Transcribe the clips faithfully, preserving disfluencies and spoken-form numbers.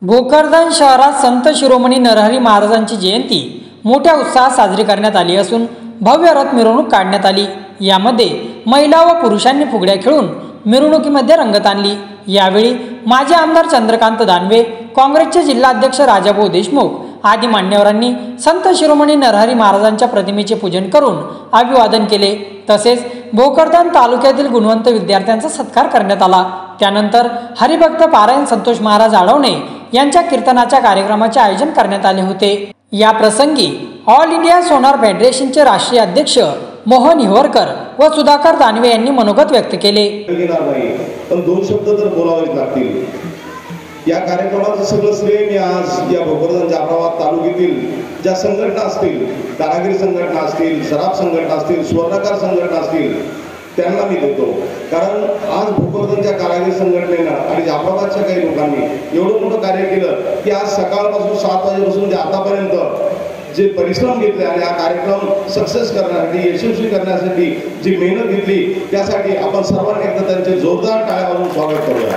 भोकरदन शहरात संत शिरोमणी नरहरी महाराजांची जयंती मोठ्या उत्साहात साजरी करण्यात आली असून भव्य रथ मिरवणूक काढण्यात आली। यामध्ये महिला व पुरुषांनी फुगड्या खेळून मिरवणुकीमध्ये रंगत आणली। यावेळी माजी आमदार चंद्रकांत दानवे, काँग्रेसचे जिल्हाध्यक्ष राजाभाऊ देशमुख आदी मान्यवरांनी संत शिरोमणी नरहरी महाराजांच्या प्रतिमेचे पूजन करून अभिवादन केले। तसेच भोकरदन तालुक्यातील गुणवंत विद्यार्थ्यांचा सत्कार करण्यात आला। त्यानंतर हरिभक्त पारायण संतोष महाराज आडवणे यांच्या कीर्तनाच्या कार्यक्रमाचे आयोजन करण्यात आले होते। या प्रसंगी ऑल इंडिया सोनार फेडरेशनचे राष्ट्रीय अध्यक्ष मोहन हिवरकर व सुधाकर दानवे यांनी मनोगत व्यक्त केले। पण दोन शब्द तर बोलावेच लागतील। या कार्यक्रमाचं सगळं श्रेय मी आज या भोकरदन जाफराबाद तालुक्यातील ज्या संघटना असतील, कारागीर संघटना असतील, सराफ संघटना असतील, स्वर्णकार संघटना असतील, त्यांना मी देतो। कारण आज भोकरदनच्या कारागीर संघटनेनं आणि जाफराबादच्या काही लोकांनी एवढं मोठं कार्य केलं की आज सकाळपासून सात वाजेपासून ते आतापर्यंत जे परिश्रम घेतले आणि हा कार्यक्रम सक्सेस करण्यासाठी, यशस्वी करण्यासाठी जी मेहनत घेतली, त्यासाठी आपण सर्वांनी एकदा त्यांचे जोरदार टाळ्या वाजवून स्वागत करूया।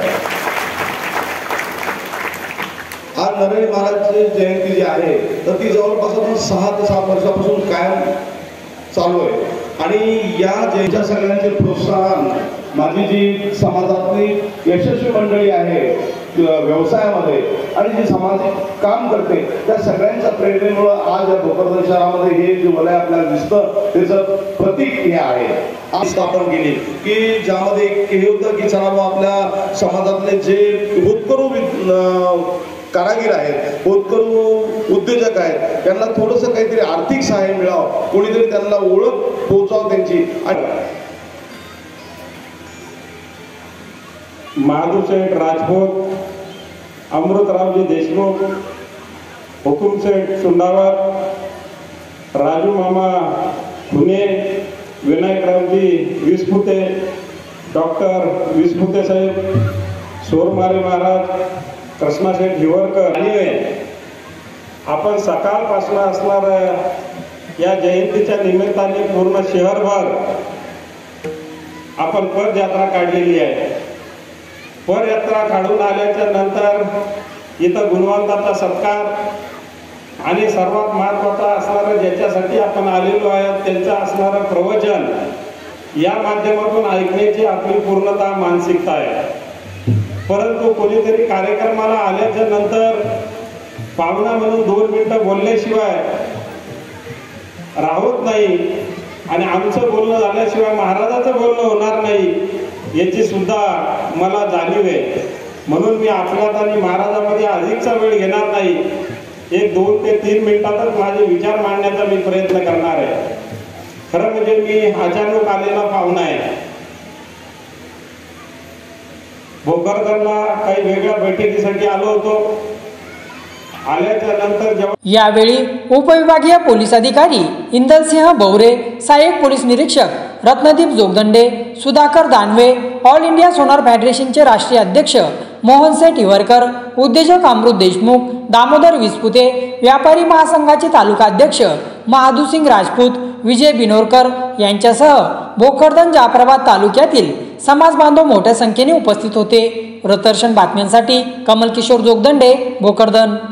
आज नरहरी महाराजांची जयंती जी आहे तर ती जवळपास सहा ते सात वर्षापासून कायम चालू आहे आणि या जयंतीच्या सगळ्यांचे प्रोत्साहन माझी जी समाजातली यशस्वी मंडळी आहे व्यवसायामध्ये आणि जी सामाजिक काम करते त्या सगळ्यांच्या प्रेरणेमुळे आज या भोकरदन शहरामध्ये हे जे वलय आपल्याला दिसतं त्याचं प्रतीक हे आहे। आज स्थापन केली की ज्यामध्ये हे होतं की चला आपल्या समाजातले जे होतकरू कारागीर आहेत, होतकरू उद्योजक आहेत, त्यांना थोडंसं काहीतरी आर्थिक सहाय्य मिळावं, कोणीतरी त्यांना ओळख पोहोचावं त्यांची। महादूरशेठ राजपूत, अमृतरावजी देशमुख, हुकुमशेठ सुंदावर, राजू मामा खुने, विनायकरावजी विसपुते, डॉक्टर विसपुते साहेब, सोरमारे महाराज, कृष्णाशेठ हिवरकर आणि आपण सकाळपासून असणार या जयंतीच्या निमित्ताने पूर्ण शहरभर आपण पदयात्रा काढलेली आहे। पदयात्रा काढून आल्याच्या नंतर इथं गुणवंताचा सत्कार आणि सर्वात महत्त्वाचा असणारं ज्याच्यासाठी आपण आलेलो आहोत त्यांचं असणारं प्रवचन या माध्यमातून ऐकण्याची आपली पूर्णतः मानसिकता आहे। परंतु कोणीतरी कार्यक्रमाला आल्याच्या नंतर पाहुणा म्हणून दोन मिनिटं बोलल्याशिवाय राहत नाही आणि आमचं बोलणं झाल्याशिवाय महाराजाचं बोलणं होणार नाही याची सुद्धा मला जाणीव आहे। म्हणून मी आपल्यात आणि महाराजामध्ये अधिकचा वेळ घेणार नाही, एक दोन ते तीन मिनिटातच माझे विचार मांडण्याचा मी प्रयत्न करणार आहे। खरं म्हणजे मी अचानक आलेला पाहुणा आहे। भोकरदनला काही वेगळ्या बैठकीसाठी आलो होतो। आल्याच्या नंतर जेव्हा यावेळी उपविभागीय पोलीस अधिकारी इंदलसिंह बौरे, सहाय्यक पोलीस निरीक्षक रत्नदीप जोगदंडे, सुधाकर दानवे, ऑल इंडिया सोनार फेडरेशनचे राष्ट्रीय अध्यक्ष मोहनसेठ हिवरकर, उद्योजक अमृत देशमुख, दामोदर विसपुते, व्यापारी महासंघाचे तालुका अध्यक्ष महादूसिंग राजपूत, विजय बिनोरकर यांच्यासह भोकरदन जाफराबाद तालुक्यातील समाज बांधव मोठ्या संख्येने उपस्थित होते। वृत्तदर्शन बातम्यांसाठी कमल किशोर जोगदंडे, भोकरदन।